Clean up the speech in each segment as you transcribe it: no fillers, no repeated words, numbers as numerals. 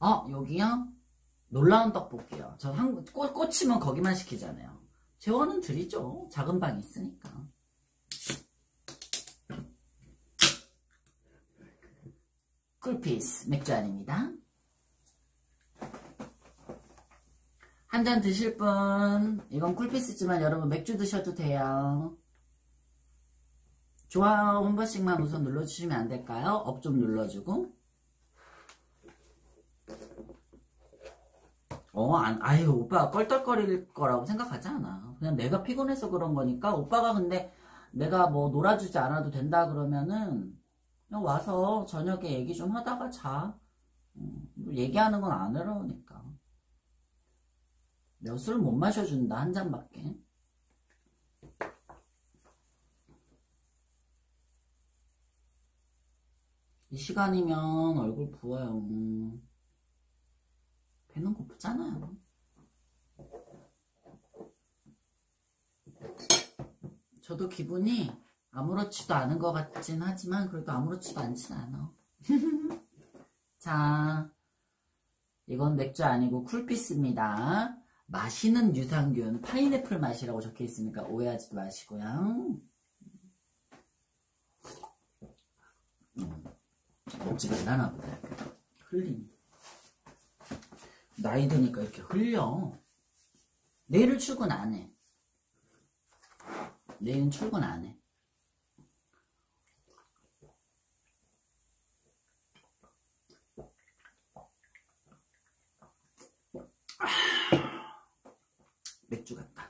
여기요? 놀라운 떡볶이요. 저 꽂히면 거기만 시키잖아요. 재원은 드리죠. 작은 방이 있으니까. 쿨피스 맥주 아닙니다. 한 잔 드실 분, 이건 쿨피스지만 여러분 맥주 드셔도 돼요. 좋아요 한 번씩만 우선 눌러주시면 안 될까요? 업 좀 눌러주고. 아유, 오빠가 껄떡거릴 거라고 생각하지 않아. 그냥 내가 피곤해서 그런 거니까. 오빠가 근데 내가 뭐 놀아주지 않아도 된다 그러면은 그냥 와서 저녁에 얘기 좀 하다가 자. 얘기하는 건 안 어려우니까. 내가 술 못 마셔준다, 한 잔밖에. 이 시간이면 얼굴 부어요. 배는 고프잖아요. 저도 기분이 아무렇지도 않은 것 같진 하지만 그래도 아무렇지도 않진 않아. 자, 이건 맥주 아니고 쿨피스입니다. 마시는 유산균 파인애플 맛이라고 적혀 있으니까 오해하지도 마시고요. 먹지 말라나 보다. 흘림. 나이 드니까 이렇게 흘려. 내일은 출근 안 해. 내일은 출근 안 해. 맥주 같다.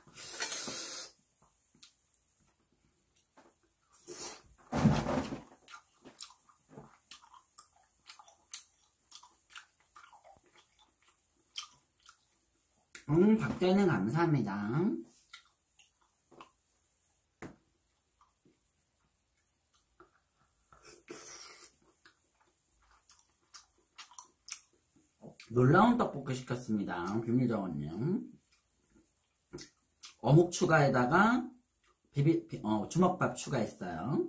박대는 감사합니다. 놀라운 떡볶이 시켰습니다. 비밀정원님. 어묵 추가에다가 주먹밥 추가했어요.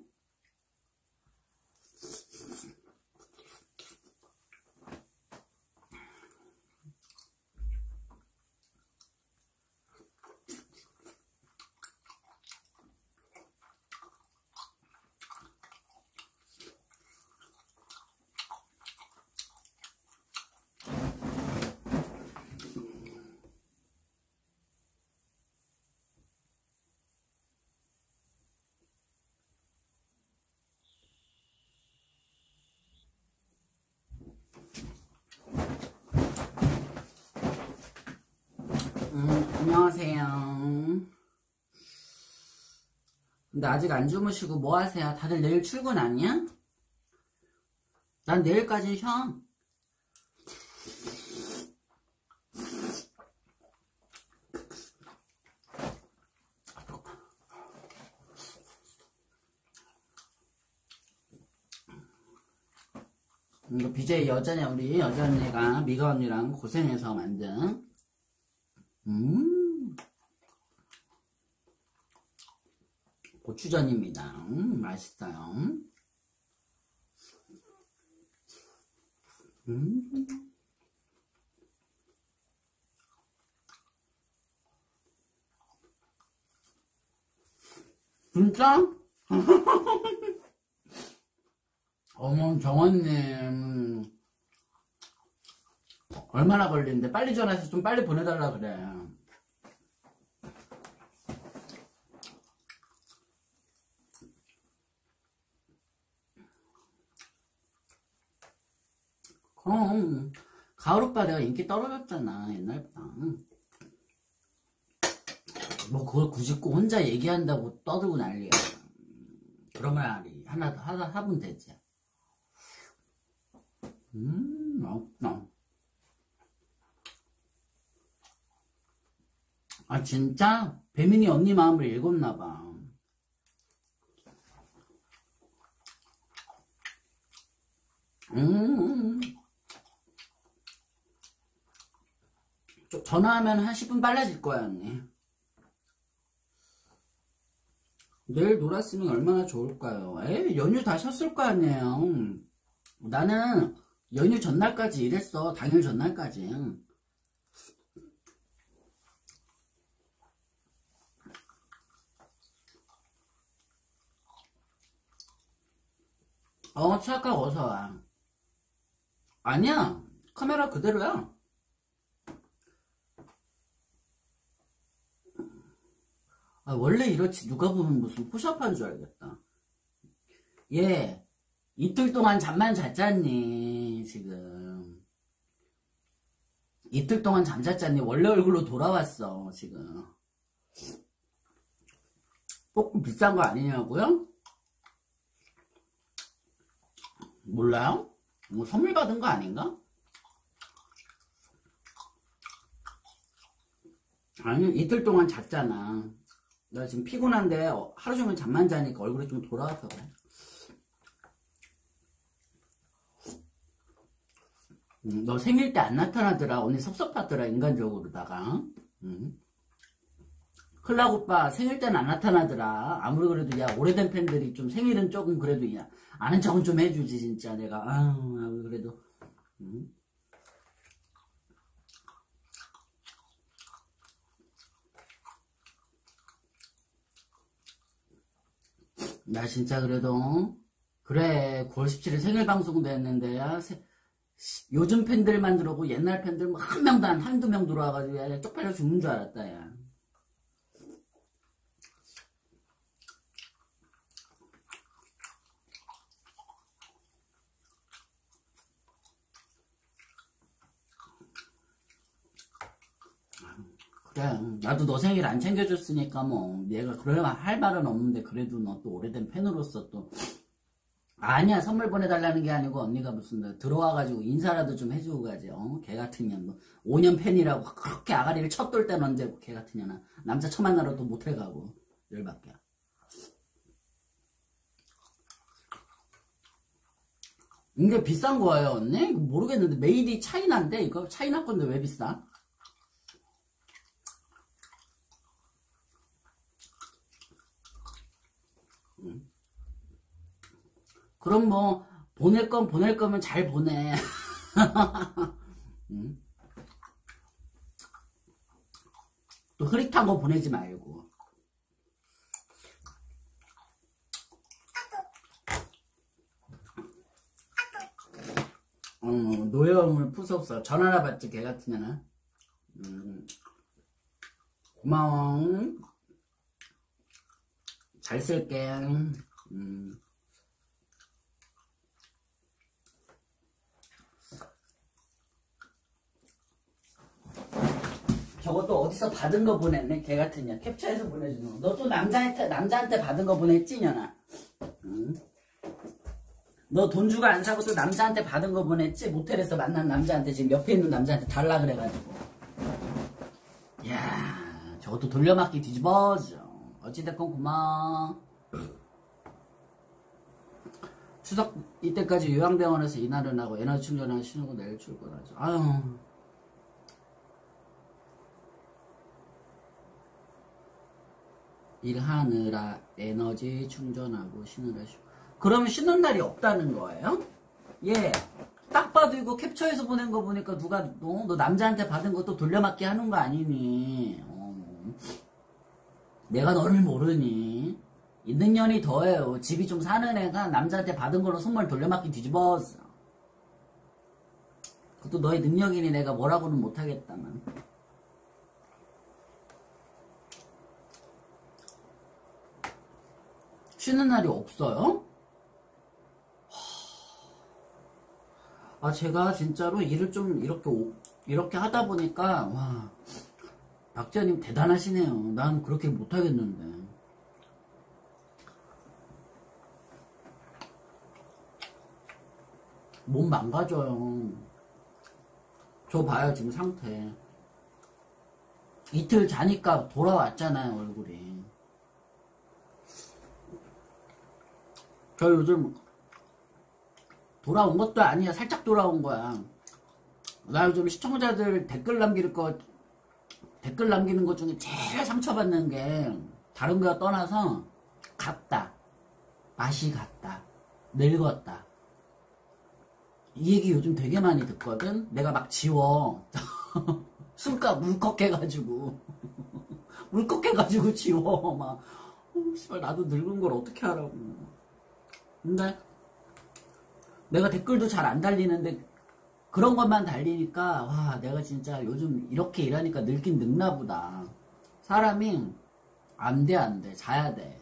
안녕하세요. 근데 아직 안 주무시고 뭐 하세요? 다들 내일 출근 아니야? 난 내일까지 쉬어. 이거 BJ 우리 여자 언니가 미가 언니랑 고생해서 만든 고추전입니다. 맛있어요. 진짜? 어머, 정원님. 얼마나 걸리는데? 빨리 전화해서 좀 빨리 보내달라 그래. 그럼 가을오빠 내가 인기 떨어졌잖아 옛날보다. 뭐 그걸 굳이 꼭 혼자 얘기한다고 떠들고 난리야. 그런 말이 하나 하면 되지. 맛있다. 아 진짜? 배민이 언니 마음을 읽었나봐. 전화하면 한 10분 빨라질 거야 언니. 내일 놀았으면 얼마나 좋을까요? 연휴 다 쉬었을 거 아니에요. 나는 연휴 전날까지 일했어. 당일 전날까지. 취약하고 어서 와. 아니야. 카메라 그대로야. 원래 이렇지. 누가 보면 무슨 포샵한 줄 알겠다. 얘 이틀 동안 잠만 잤잖니. 지금 이틀 동안 잠잤잖니. 원래 얼굴로 돌아왔어. 지금 조금 비싼 거 아니냐고요? 몰라요? 뭐 선물 받은 거 아닌가? 아니, 이틀 동안 잤잖아. 나 지금 피곤한데 하루 종일 잠만 자니까 얼굴이 좀 돌아와서 그래. 너 생일 때 안 나타나더라. 언니 섭섭하더라. 인간적으로다가. 클락 오빠 생일 때는 안 나타나더라. 아무리 그래도 야 오래된 팬들이 좀 생일은 조금 그래도 야 아는 척은 좀 해주지 진짜 내가. 아유 그래도. 나 진짜 그래도 그래 9월 17일 생일 방송도 했는데 야, 요즘 팬들만 들어오고 옛날 팬들 뭐 한 명도 안 한두 명 들어와가지고 야, 쪽팔려 죽는 줄 알았다 야. 그래 나도 너 생일 안 챙겨줬으니까 뭐 얘가 그럴 할 말은 없는데 그래도 너 또 오래된 팬으로서 또 아니야 선물 보내달라는 게 아니고 언니가 무슨 들어와가지고 인사라도 좀 해주고 가지. 개 같은 년 뭐 5년 팬이라고 그렇게 아가리를 쳤돌 때는 언제고 개 같은 년아. 남자 처 만나러 또 못해가고 열받게. 이게 비싼 거예요 언니? 모르겠는데 메이드 차이나인데 이거 차이나 건데 왜 비싸? 그럼 뭐 보낼 건 보낼 거면 잘 보내. 또 흐릿한 거 보내지 말고. 노여움을 푸sob소. 전화나 받지 개같은 년아. 고마워. 잘 쓸게. 저것도 어디서 받은 거 보냈네 개같은 년. 캡처해서 보내주는 거. 너 또 남자한테 받은 거 보냈지 년아. 너 돈 주고 안 사고 또 남자한테 받은 거 보냈지? 모텔에서 만난 남자한테 지금 옆에 있는 남자한테 달라 그래가지고. 이야 저것도 돌려막기 뒤집어져. 어찌됐건 고마워. 추석 이때까지 요양병원에서 이날은 하고 에너지 충전하고 쉬는 거 내일 출근하죠. 아유 일하느라 에너지 충전하고 쉬느라 쉬고. 그러면 쉬는 날이 없다는 거예요? 예. 딱 봐도 이거 캡처해서 보낸 거 보니까 누가 너 남자한테 받은 것도 돌려막기 하는 거 아니니? 내가 너를 모르니? 있는 년이 더해요. 집이 좀 사는 애가 남자한테 받은 걸로 선물 돌려막기 뒤집었어. 그것도 너의 능력이니 내가 뭐라고는 못하겠다만. 쉬는 날이 없어요? 제가 진짜로 일을 좀 이렇게 하다 보니까, 와, 박지현님 대단하시네요. 난 그렇게 못하겠는데. 몸 망가져요. 저 봐요, 지금 상태. 이틀 자니까 돌아왔잖아요, 얼굴이. 저 요즘 돌아온 것도 아니야. 살짝 돌아온 거야. 나 요즘 시청자들 댓글 남기는 것 중에 제일 상처받는 게 다른 거와 떠나서 같다. 맛이 같다. 늙었다. 이 얘기 요즘 되게 많이 듣거든. 내가 막 지워. 술값 울컥해가지고 울컥해가지고 지워. 막 씨발 나도 늙은 걸 어떻게 하라고. 근데 내가 댓글도 잘 안 달리는데 그런 것만 달리니까 와 내가 진짜 요즘 이렇게 일하니까 늙긴 늙나 보다. 사람이 안 돼 자야 돼.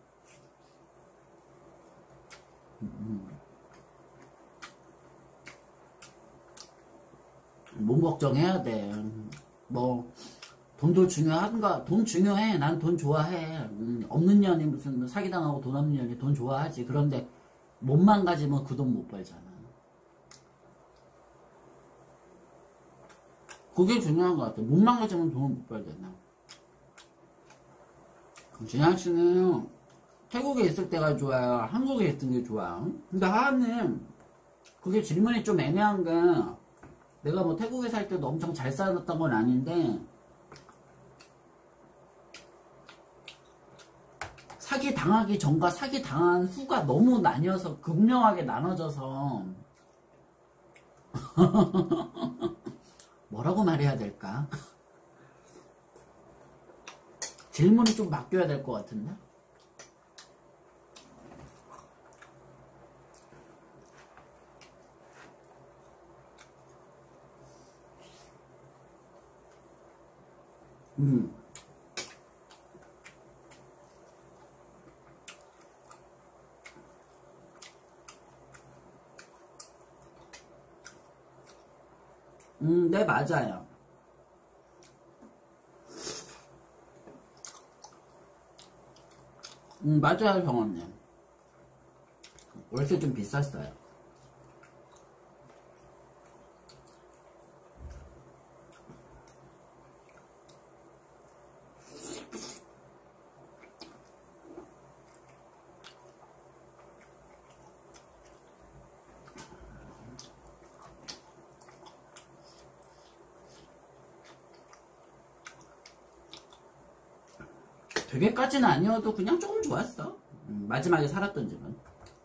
몸 걱정해야 돼. 뭐 돈도 중요한가? 돈 중요해. 난 돈 좋아해. 없는 년이 무슨 사기당하고 돈 없는 년이 돈 좋아하지. 그런데 몸만 가지면 그 돈 못 벌잖아. 그게 중요한 것 같아. 몸만 가지면 돈을 못 벌잖아. 진양 씨는 태국에 있을 때가 좋아요? 한국에 있던 게 좋아요? 근데 하하님, 그게 질문이 좀 애매한 게, 내가 뭐 태국에 살 때도 엄청 잘 살았던 건 아닌데, 사기 당하기 전과 사기 당한 후가 너무 나뉘어서, 극명하게 나눠져서, 뭐라고 말해야 될까? 질문이 좀 바뀌어야 될 것 같은데? 네, 맞아요. 맞아요, 병원님. 월세 좀 비쌌어요. 되게까지는 아니어도 그냥 조금 좋았어. 마지막에 살았던 집은.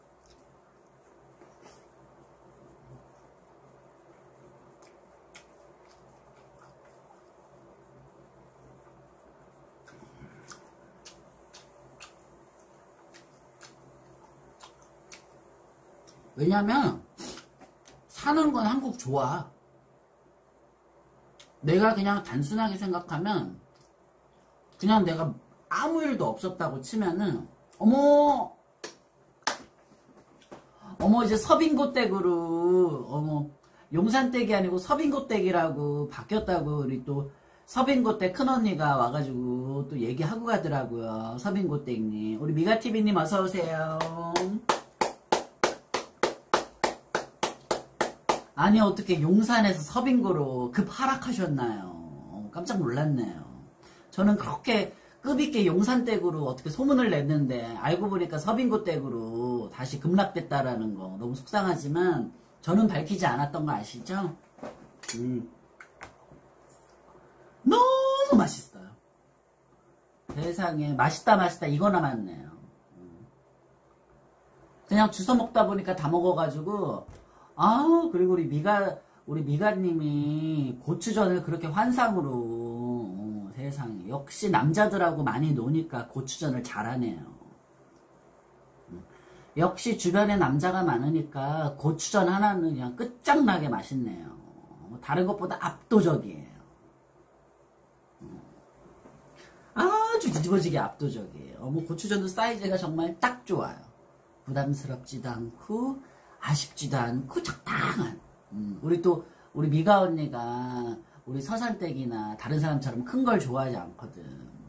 왜냐면 사는 건 한국 좋아. 내가 그냥 단순하게 생각하면 그냥 내가 아무 일도 없었다고 치면은 어머 이제 서빙고댁으로 용산댁이 아니고 서빙고댁이라고 바뀌었다고 우리 또 서빙고댁 큰언니가 와가지고 또 얘기하고 가더라고요. 서빙고댁님 우리 미가TV님 어서오세요. 아니 어떻게 용산에서 서빙고로 급 하락하셨나요? 깜짝 놀랐네요. 저는 그렇게 급있게 용산댁으로 어떻게 소문을 냈는데 알고 보니까 서빙고댁으로 다시 급락됐다라는 거 너무 속상하지만 저는 밝히지 않았던 거 아시죠? 너무 맛있어요. 세상에 맛있다 이거 남았네요. 그냥 주워 먹다 보니까 다 먹어가지고 그리고 우리 미가님이 고추전을 그렇게 환상으로 세상에 역시 남자들하고 많이 노니까 고추전을 잘하네요. 역시 주변에 남자가 많으니까 고추전 하나는 그냥 끝장나게 맛있네요. 다른 것보다 압도적이에요. 아주 뒤집어지게 압도적이에요. 고추전도 사이즈가 정말 딱 좋아요. 부담스럽지도 않고 아쉽지도 않고 적당한. 우리 미가 언니가 우리 서산댁이나 다른 사람처럼 큰 걸 좋아하지 않거든.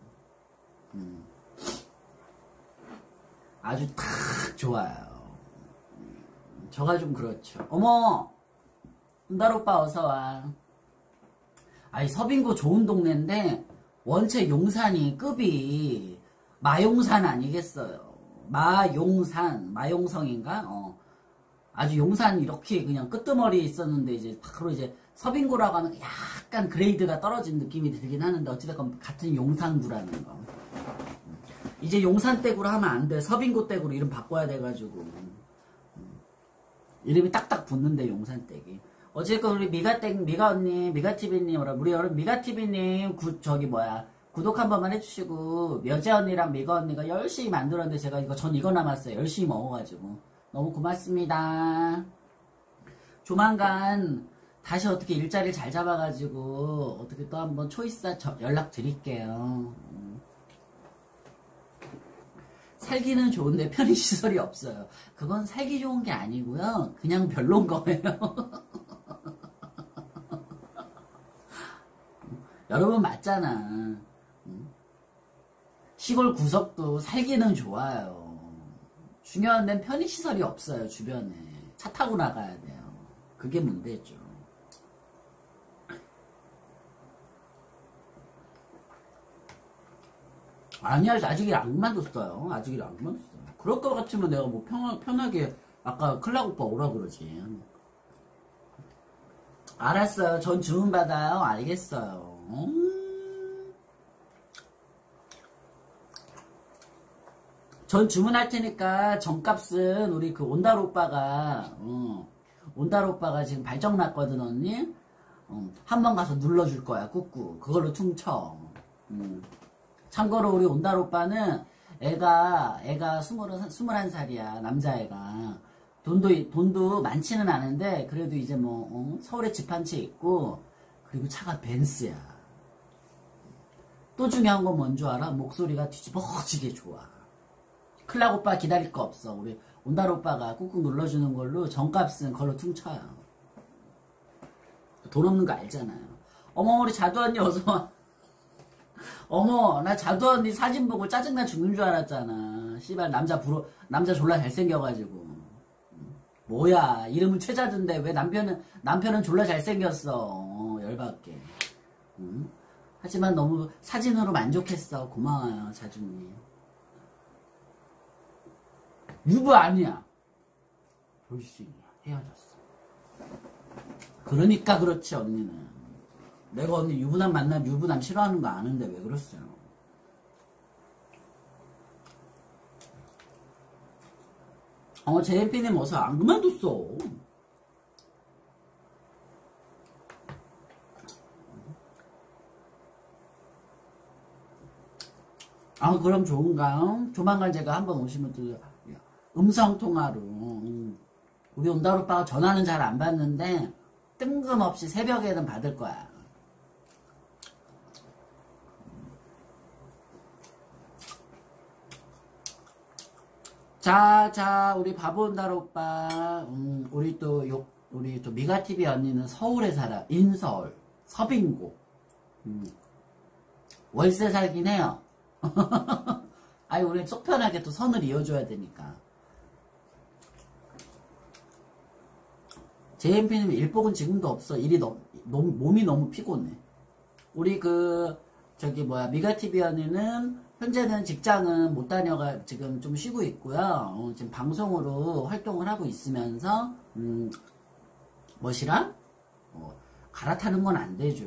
아주 딱 좋아요. 저가 좀 그렇죠. 어머, 은달 오빠 어서 와. 아이 서빙고 좋은 동네인데 원체 용산이 급이 마용산 아니겠어요. 마용성인가? 아주 용산 이렇게 그냥 끄트머리에 있었는데 이제 바로 이제 서빙고라고 하는 약간 그레이드가 떨어진 느낌이 들긴 하는데 어찌됐건 같은 용산구라는 거. 이제 용산댁으로 하면 안 돼. 서빙고댁으로 이름 바꿔야 돼가지고. 이름이 딱딱 붙는데 용산댁이. 어쨌건 우리 미가 언니, 미가TV님, 우리 여러분 미가TV님 저기 뭐야 구독 한 번만 해주시고 여재 언니랑 미가 언니가 열심히 만들었는데 제가 전 이거 남았어요. 열심히 먹어가지고 너무 고맙습니다. 조만간 다시 어떻게 일자리를 잘 잡아가지고 어떻게 또 한번 초이스 연락 드릴게요. 살기는 좋은데 편의시설이 없어요. 그건 살기 좋은 게 아니고요. 그냥 별론 거예요. 여러분 맞잖아. 시골 구석도 살기는 좋아요. 중요한 데는 편의시설이 없어요. 주변에. 차 타고 나가야 돼요. 그게 문제죠. 아니야, 아직 일 안 그만뒀어요. 아직 일 안 그만뒀어요. 그럴 것 같으면 내가 뭐 편하게 아까 클락 오빠 오라 그러지. 알았어요. 전 주문 받아요. 알겠어요. 전 주문할 테니까 전값은 우리 그 온다로 오빠가 지금 발정 났거든 언니. 한번 가서 눌러줄 거야 꾹꾹. 그걸로 퉁쳐. 참고로 우리 온다로 오빠는 애가 21살이야. 남자애가. 돈도 많지는 않은데 그래도 이제 뭐 서울에 집 한 채 있고 그리고 차가 벤츠야. 또 중요한 건 뭔 줄 알아? 목소리가 뒤집어지게 좋아. 클락 오빠 기다릴 거 없어. 우리 온다로 오빠가 꾹꾹 눌러주는 걸로 전값은 걸로 퉁쳐요. 돈 없는 거 알잖아요. 어머 우리 자두 언니 어서와. 어머 나 자두 언니 사진 보고 짜증나 죽는 줄 알았잖아. 씨발 남자 졸라 잘생겨가지고. 뭐야 이름은 최자두인데 왜 남편은 졸라 잘생겼어. 열받게. 하지만 너무 사진으로 만족했어. 고마워요 자주님. 유부 아니야. 돌싱이야. 헤어졌어. 그러니까 그렇지 언니는. 내가 언니 유부남 만나면 유부남 싫어하는 거 아는데 왜 그랬어요? JMP님 어서 안 그만뒀어. 그럼 좋은가요? 조만간 제가 한번 오시면 또 음성통화로 우리 온다로 오빠가 전화는 잘 안 받는데 뜬금없이 새벽에는 받을 거야. 자, 우리 바보 온다로 오빠, 우리 또 미가TV 언니는 서울에 살아. 인서울, 서빙고. 월세 살긴 해요. 아니, 우리 속 편하게 또 선을 이어줘야 되니까. JMP는 일복은 지금도 없어. 몸이 너무 피곤해. 우리 미가TV 언니는 현재는 직장은 못 다녀가 지금 좀 쉬고 있고요. 지금 방송으로 활동을 하고 있으면서 뭐시라? 갈아타는 건 안 되죠.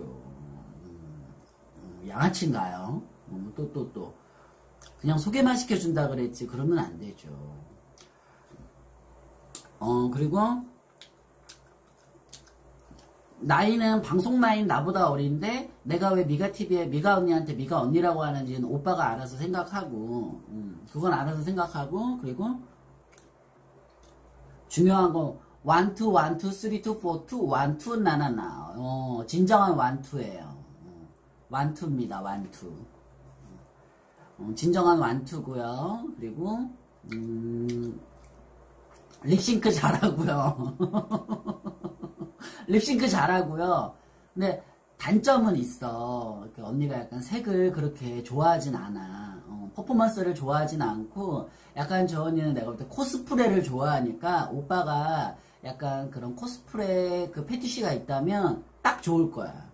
양아치인가요? 또 그냥 소개만 시켜준다 그랬지 그러면 안 되죠. 그리고 나이는 방송 나이는 나보다 어린데 내가 왜 미가TV에 미가 언니한테 미가 언니라고 하는지는 오빠가 알아서 생각하고 그건 알아서 생각하고 그리고 중요한 거 1, 2, 1, 2, 3, 2, 4, 2, 1, 2 나나나 진정한 1, 2예요. 1, 2입니다. 1, 2 진정한 1, 2고요. 그리고 립싱크 잘하고요. 립싱크 잘하고요. 근데 단점은 있어. 언니가 약간 색을 그렇게 좋아하진 않아. 퍼포먼스를 좋아하진 않고 약간 저 언니는 내가 볼 때 코스프레를 좋아하니까 오빠가 약간 그런 코스프레 그 패티시가 있다면 딱 좋을 거야.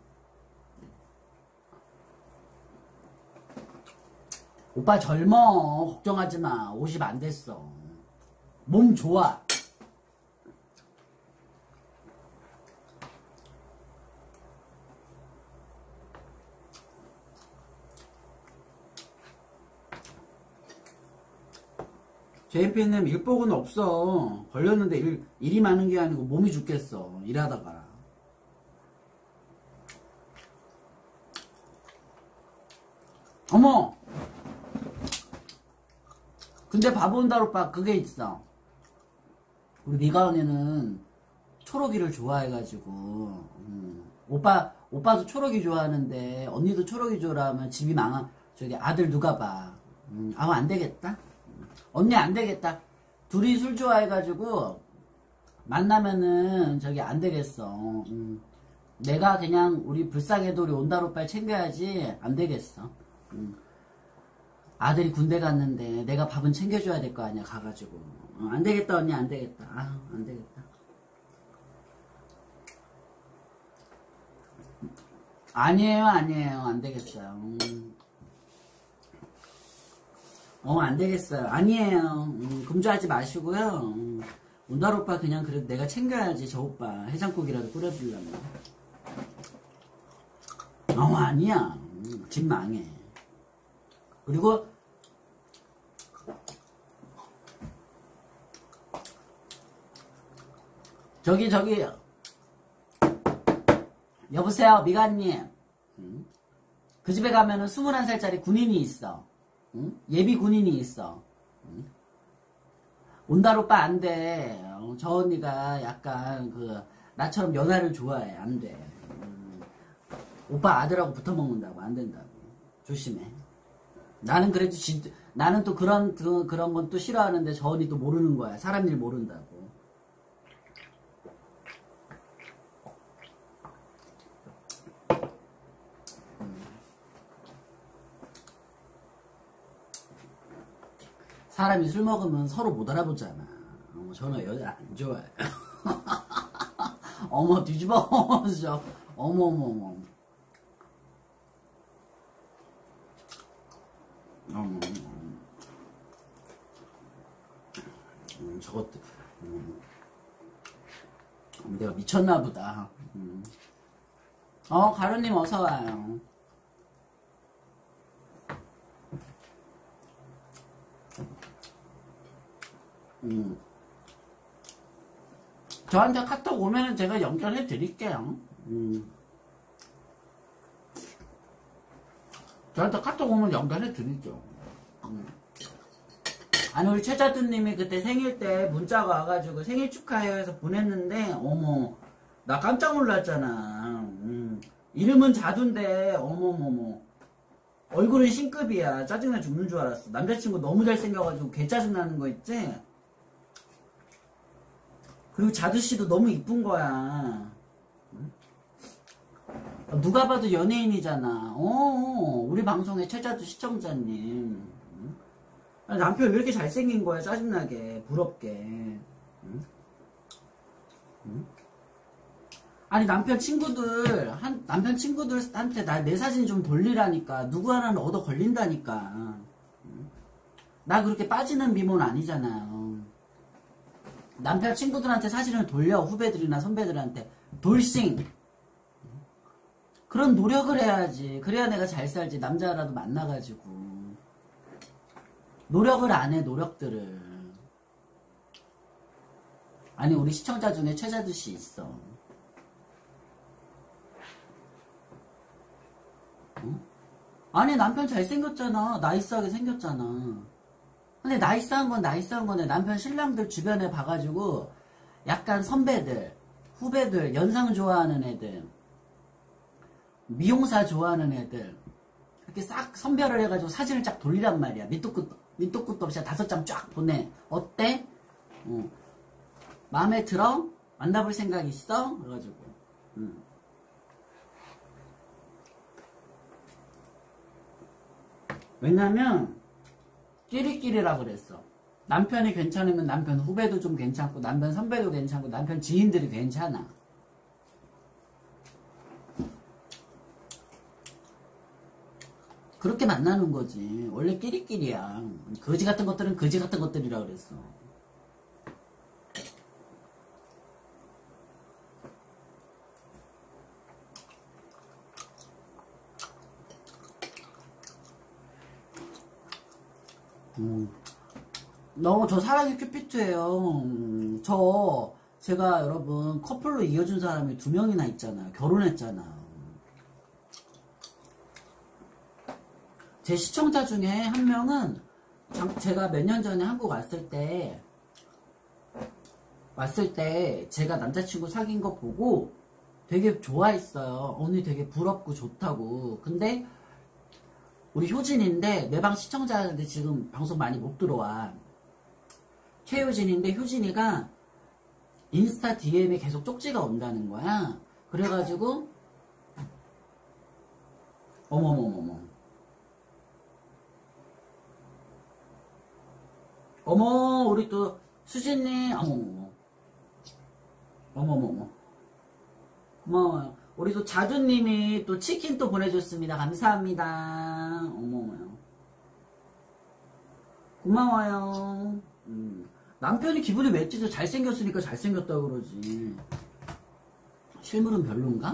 오빠 젊어. 걱정하지 마. 50 안 됐어. 몸 좋아. JP는 일복은 없어. 걸렸는데 일이 많은 게 아니고 몸이 죽겠어. 일하다가. 어머! 근데 바본다 오빠 그게 있어. 우리 미가 언니는 초록이를 좋아해가지고 오빠도 초록이 좋아하는데 언니도 초록이 좋아하면 집이 망하. 저기 아들 누가 봐. 아무 안 되겠다. 언니 안 되겠다. 둘이 술 좋아해가지고 만나면은 저기 안 되겠어. 내가 그냥 우리 불쌍해도 우리 온다로빨 챙겨야지 안 되겠어. 아들이 군대 갔는데 내가 밥은 챙겨줘야 될 거 아니야 가가지고. 안 되겠다 언니 안 되겠다. 아 안 되겠다. 아니에요 안 되겠어요. 안 되겠어요. 아니에요. 금주하지 마시고요. 온달 오빠 그냥 그래도 내가 챙겨야지 저 오빠 해장국이라도 끓여주려면. 아니야. 집 망해. 그리고 저기 여보세요 미가님. 그 집에 가면은 21살짜리 군인이 있어. 예비 군인이 있어. 온달 오빠 안 돼. 저 언니가 약간 나처럼 연하를 좋아해. 안 돼. 오빠 아들하고 붙어 먹는다고 안 된다고. 조심해. 나는 그래도 나는 또 그런 건 또 싫어하는데 저 언니 또 모르는 거야. 사람 일 모른다고. 사람이 술 먹으면 서로 못 알아보잖아. 저는 여자 안 좋아해요. 어머 뒤집어져. 어머. 저것도 내가 미쳤나 보다. 가루님 어서 와요. 저한테 카톡 오면은 제가 연결해 드릴게요. 저한테 카톡 오면 연결해 드리죠. 아니 우리 최자두님이 그때 생일 때 문자가 와가지고 생일 축하해요 해서 보냈는데 어머 나 깜짝 놀랐잖아. 이름은 자두인데 어머머머 얼굴은 신급이야. 짜증나 죽는 줄 알았어. 남자친구 너무 잘생겨가지고 개 짜증나는 거 있지? 그리고 자두씨도 너무 이쁜 거야. 누가 봐도 연예인이잖아. 우리 방송의 최자두 시청자님. 남편 왜 이렇게 잘생긴 거야? 짜증나게 부럽게. 아니 남편 친구들한테 내 사진 좀 돌리라니까. 누구 하나는 얻어 걸린다니까. 나 그렇게 빠지는 미모는 아니잖아요. 남편 친구들한테 사진을 돌려. 후배들이나 선배들한테 돌싱. 그런 노력을 해야지. 그래야 내가 잘 살지. 남자라도 만나가지고 노력을 안 해. 노력들을. 아니 우리 시청자 중에 최자두씨 있어. 아니 남편 잘생겼잖아. 나이스하게 생겼잖아. 근데 나이스한 건데 남편 신랑들 주변에 봐가지고 약간 선배들, 후배들, 연상 좋아하는 애들, 미용사 좋아하는 애들 이렇게 싹 선별을 해가지고 사진을 쫙 돌리란 말이야. 밑도 끝도 없이 5장 쫙 보내. 어때? 마음에 들어? 만나볼 생각 있어? 그래가지고 왜냐면 끼리끼리라 그랬어. 남편이 괜찮으면 남편 후배도 좀 괜찮고 남편 선배도 괜찮고 남편 지인들이 괜찮아. 그렇게 만나는 거지. 원래 끼리끼리야. 거지 같은 것들은 거지 같은 것들이라 그랬어. 저 사랑의 큐피트예요. 제가 여러분 커플로 이어준 사람이 2명이나 있잖아요. 결혼했잖아요. 제 시청자 중에 한 명은 제가 몇 년 전에 한국 왔을 때 제가 남자친구 사귄 거 보고 되게 좋아했어요. 언니 되게 부럽고 좋다고. 근데 우리 효진인데 내 방 시청자인데 지금 방송 많이 못 들어와. 최효진인데 효진이가 인스타 DM에 계속 쪽지가 온다는 거야. 그래가지고 어머머머머 어머 우리 또 수진님 어머머머 고마워요. 우리 또 자두님이 또 치킨 또 보내줬습니다. 감사합니다. 어머머요. 고마워요. 남편이 기분이 맺지도 잘생겼으니까 잘생겼다고 그러지. 실물은 별론가?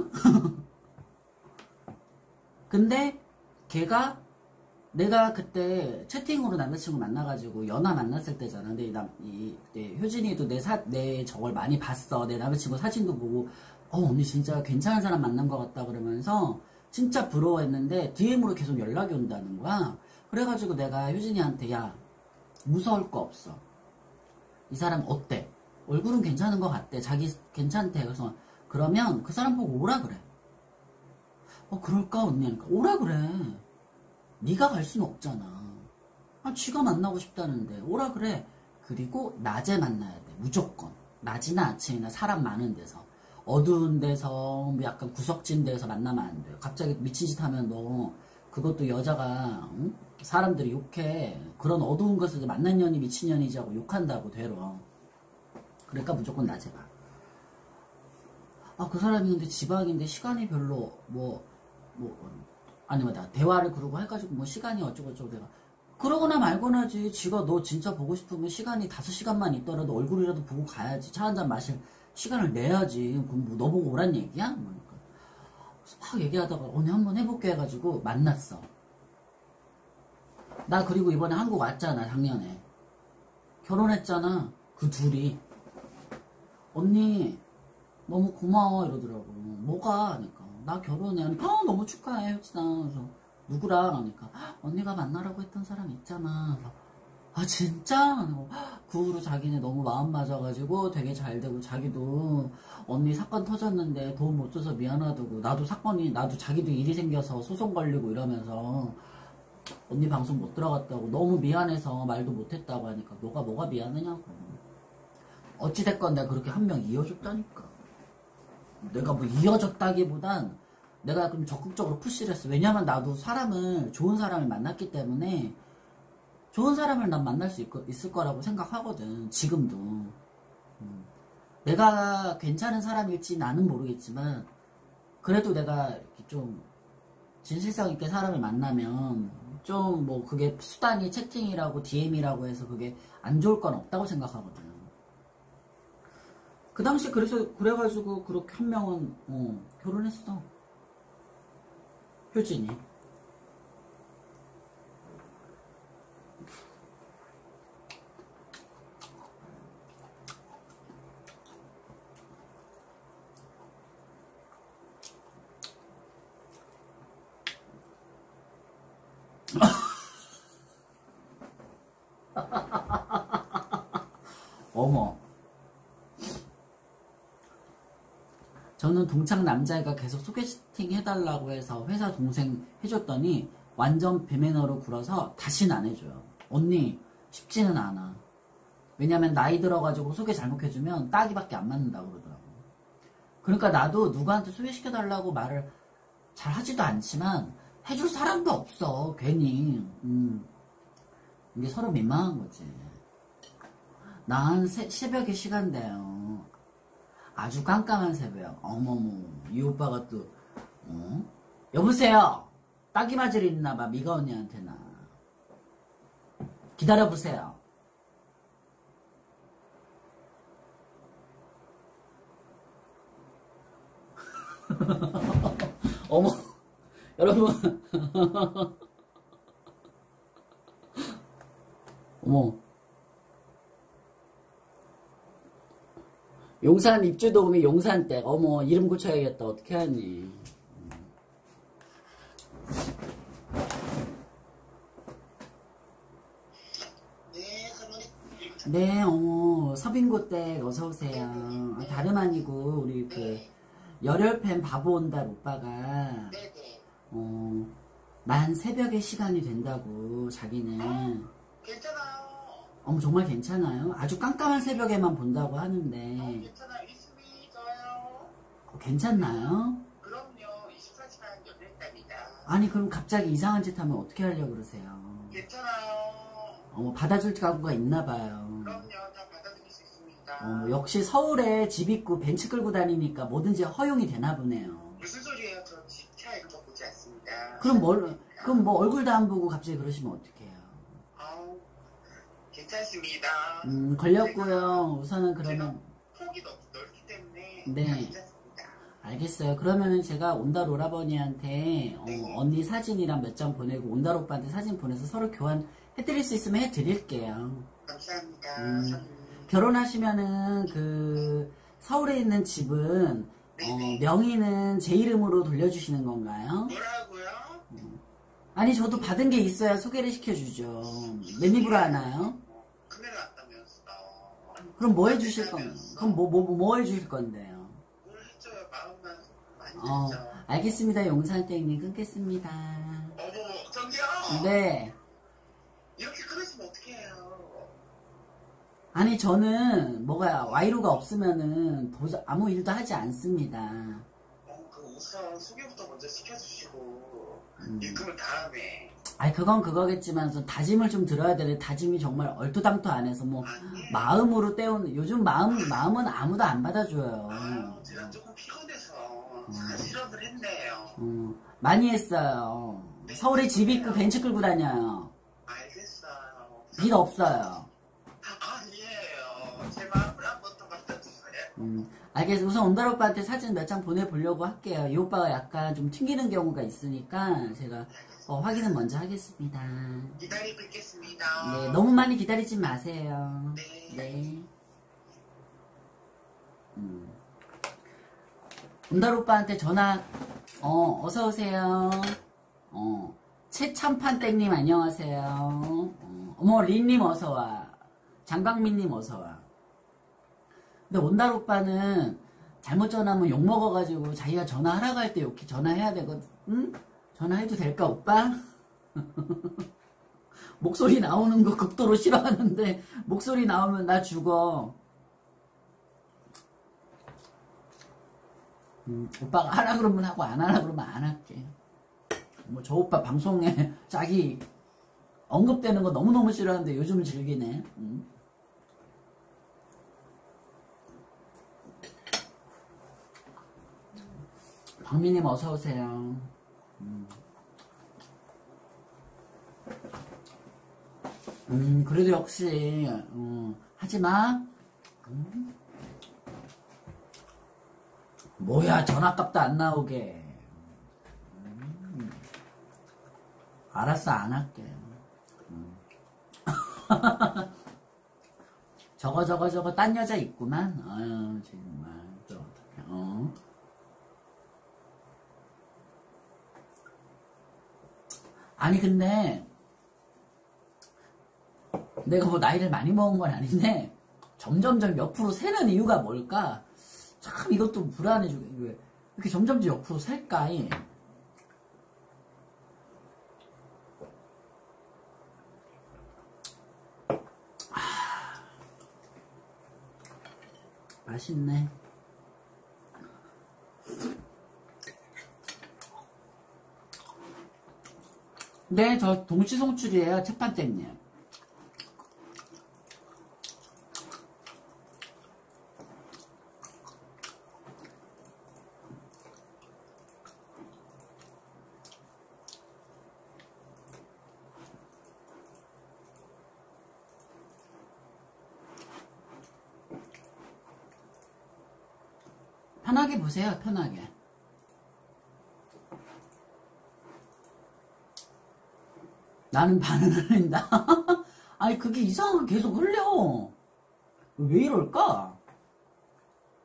근데 걔가 내가 그때 채팅으로 남자친구 만나가지고 연하 만났을 때잖아. 근데 그때 효진이도 내 저걸 많이 봤어. 내 남자친구 사진도 보고 언니 진짜 괜찮은 사람 만난 것 같다 그러면서 진짜 부러워했는데 DM으로 계속 연락이 온다는 거야. 그래가지고 내가 효진이한테 야 무서울 거 없어. 이 사람 어때? 얼굴은 괜찮은 것 같대. 자기 괜찮대. 그래서 그러면 그 사람 보고 오라 그래. 그럴까 언니? 하니까 오라 그래. 네가 갈 수는 없잖아. 쥐가 만나고 싶다는데 오라 그래. 그리고 낮에 만나야 돼. 무조건. 낮이나 아침이나 사람 많은 데서. 어두운 데서 약간 구석진 데서 만나면 안 돼. 갑자기 미친 짓 하면 너 그것도 여자가 응? 사람들이 욕해. 그런 어두운 것을 만난 년이 미친년이지 하고 욕한다고 되러. 그러니까 무조건 낮에 봐. 그 사람이 근데 지방인데 시간이 별로 아니 맞다 대화를 그러고 해가지고 시간이 어쩌고저쩌고 내가 그러거나 말거나지. 지가 너 진짜 보고 싶으면 시간이 5시간만 있더라도 얼굴이라도 보고 가야지. 차 한잔 마실 시간을 내야지. 그럼 너 보고 오란 얘기야? 그러니까 막 얘기하다가 언니 한번 해볼게 해가지고 만났어. 나 그리고 이번에 한국 왔잖아. 작년에 결혼했잖아. 그 둘이 언니 너무 고마워 이러더라고. 뭐가? 하니까 나 결혼해. 너무 축하해 효진아. 그래서 누구랑? 하니까 언니가 만나라고 했던 사람 있잖아. 그래서 진짜? 그 후로 자기네 너무 마음 맞아가지고 되게 잘 되고 자기도 언니 사건 터졌는데 도움 못 줘서 미안하다고. 나도 자기도 일이 생겨서 소송 걸리고 이러면서 언니 방송 못 들어갔다고 너무 미안해서 말도 못했다고 하니까 너가 뭐가 미안하냐고. 어찌됐건 내가 그렇게 한 명 이어줬다니까. 내가 이어줬다기보단 내가 좀 적극적으로 푸시를 했어. 왜냐면 나도 좋은 사람을 만났기 때문에 좋은 사람을 난 만날 수 있을 거라고 생각하거든. 지금도. 내가 괜찮은 사람일지 나는 모르겠지만 그래도 내가 이렇게 좀 진실성 있게 사람을 만나면 좀 그게 수단이 채팅이라고 DM이라고 해서 그게 안 좋을 건 없다고 생각하거든. 그 당시 그래가지고 그렇게 한 명은 결혼했어. 효진이. 어머. 저는 동창 남자애가 계속 소개팅 해달라고 해서 회사 동생 해줬더니 완전 비매너로 굴어서 다시는 안 해줘요. 언니 쉽지는 않아. 왜냐면 나이 들어가지고 소개 잘못해주면 따기밖에 안 맞는다고 그러더라고. 그러니까 나도 누구한테 소개시켜달라고 말을 잘 하지도 않지만 해줄 사람도 없어. 괜히. 이게 서로 민망한 거지. 난 새벽에 시간대요. 아주 깜깜한 새벽. 어머머, 이 오빠가 또, 여보세요! 따기 맞을 있나봐, 미가 언니한테나. 기다려보세요. 어머, 여러분. 어머. 용산 입주도금이 용산댁. 어머, 이름 고쳐야겠다. 어떻게 하니. 네, 어머, 서빙고댁 어서오세요. 아, 다름 아니고, 우리 그, 열혈팬 바보 온달 오빠가, 난 새벽에 시간이 된다고, 자기는. 괜찮아요. 어머, 정말 괜찮아요? 아주 깜깜한 새벽에만 본다고 하는데. 괜찮아요. 있습니다요. 괜찮나요? 그럼요. 24시간 열렸답니다. 아니, 그럼 갑자기 이상한 짓 하면 어떻게 하려고 그러세요? 괜찮아요. 어머, 받아줄 가구가 있나봐요. 그럼요. 다 받아들일 수 있습니다. 역시 서울에 집 있고 벤츠 끌고 다니니까 뭐든지 허용이 되나 보네요. 무슨 소리예요? 저 집 차이를 더 보지 않습니다. 그럼 뭐 얼굴도 안 보고 갑자기 그러시면 어떡해요? 아우, 괜찮습니다. 걸렸고요. 우선은 그러면. 폭이 넓기 때문에. 네. 괜찮습니다. 알겠어요. 그러면은 제가 온달 오라버니한테 언니 사진이랑 몇 장 보내고 온달 오빠한테 사진 보내서 서로 교환해드릴 수 있으면 해드릴게요. 감사합니다. 결혼하시면은 그 서울에 있는 집은 명의는 제 이름으로 돌려주시는 건가요? 뭐라고요? 아니 저도 받은 게 있어야 소개를 시켜주죠. 내 입으로 하나요? 큰일 났다면서. 그럼 뭐 해주실 건가요? 그럼 뭐 해주실 건데요? 뭘 해줘요? 마음만 많이 줬죠. 알겠습니다. 용산땡님 끊겠습니다. 어머, 저기요. 네. 이렇게 끊으시면 어떡해요? 아니 저는 와이로가 없으면은 아무 일도 하지 않습니다. 그 우선 소개부터 먼저 시켜주시고 입금은 다음에. 아니 그건 그거겠지만 다짐을 좀 들어야 되는데 다짐이 정말 얼토당토 안 해서 뭐 마음으로 때우는 요즘 마음은 아무도 안 받아줘요. 아유, 제가 조금 피곤해서 실험을 했네요. 많이 했어요. 서울에 집 있고 벤츠 끌고 다녀요. 알겠어요. 빚 없어요. 아니에요. 제 마음을 한 번 더 받아주세요. 알겠어요. 우선 온달 오빠한테 사진 몇 장 보내보려고 할게요. 이 오빠가 약간 좀 튕기는 경우가 있으니까 제가 확인은 먼저 하겠습니다. 기다리고 있겠습니다. 네, 너무 많이 기다리지 마세요. 네. 네. 온달 오빠한테 전화, 어서오세요. 최참판땡님 안녕하세요. 어머, 린님 어서와. 장강민님 어서와. 근데 온달 오빠는 잘못 전화하면 욕먹어가지고 자기가 전화하라고 할 때 이렇게 전화해야 되거든. 응? 전화해도 될까 오빠? 목소리 나오는 거 극도로 싫어하는데 목소리 나오면 나 죽어. 오빠가 하라 그러면 하고 안 하라 그러면 안 할게. 뭐 저 오빠 방송에 자기 언급되는 거 너무너무 싫어하는데 요즘은 즐기네. 박미님 어서오세요. 그래도 역시 하지마. 뭐야 전화값도 안 나오게. 알았어 안 할게. 저거 딴 여자 있구만. 아유 정말 또 어떡해. 아니 근데 내가 뭐 나이를 많이 먹은 건 아닌데 점점점 옆으로 새는 이유가 뭘까? 참 이것도 불안해지고 왜 이렇게 점점점 옆으로 셀까? 맛있네. 네, 저 동시송출이에요, 채판땡님. 편하게 보세요, 편하게. 나는 반은 흘린다. 아니 그게 이상하게 계속 흘려. 왜 이럴까?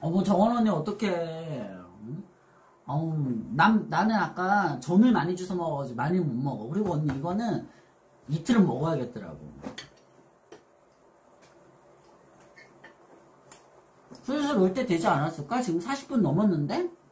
어머, 정원 언니 어떡해. 응? 어우, 나는 아까 전을 많이 주워 먹어가지고 많이 못 먹어. 그리고 언니 이거는 이틀은 먹어야겠더라고. 슬슬 올 때 되지 않았을까? 지금 40분 넘었는데?